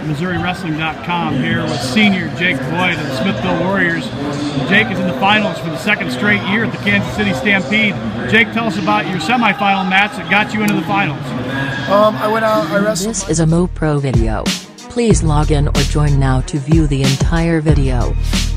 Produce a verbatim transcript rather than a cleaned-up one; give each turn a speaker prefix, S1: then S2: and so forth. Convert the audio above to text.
S1: Missouri Wrestling dot com here with senior Jake Boyd of the Smithville Warriors. Jake is in the finals for the second straight year at the Kansas City Stampede. Jake, tell us about your semifinal match that got you into the finals.
S2: Um, I went out, I wrestled.
S3: This is a MoPro video. Please log in or join now to view the entire video.